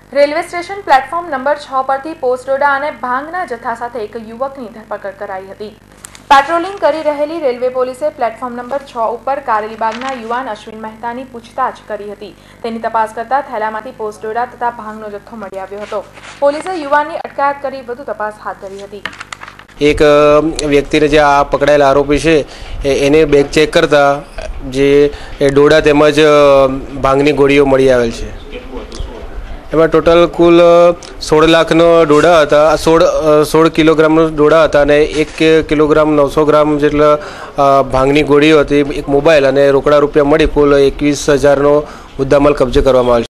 Railway station platform number 6 પરથી પોસ્ટડોડા અને ભાંગના જથ્થા સાથે એક યુવકની ધરપકડ કરાઈ હતી। પેટ્રોલિંગ કરી રહેલી રેલવે પોલીસે પ્લેટફોર્મ નંબર 6 ઉપર કારેલીબાગના યુવાન અશ્વિન મહેતાની પૂછતાછ કરી હતી। તેની તપાસ કરતા થેલામાંથી પોસ્ટડોડા તથા ભાંગનો જથ્થો મળી આવ્યો હતો। પોલીસે યુવાનની અટકાયત કરી વધુ તપાસ હાથ ધરી હતી। एक व्यक्ति ने जे आ पकड़ाયેલા आरोपी है एने बेग चेक करता जे डोडा तेमज भांगनी गोळीओ मळी आवेल छे। एमां टोटल कुल 16 लाखनो डोडा हता। 16 किलोग्रामनो डोडा हता अने 1 किलोग्राम 900 ग्राम जेटला भांगनी गोळीओ हती। एक मोबाइल अने रोकड़ा रूपिया मळी कुल 21,000 नो मुद्दामाल कब्जे करवामां आवेल छे।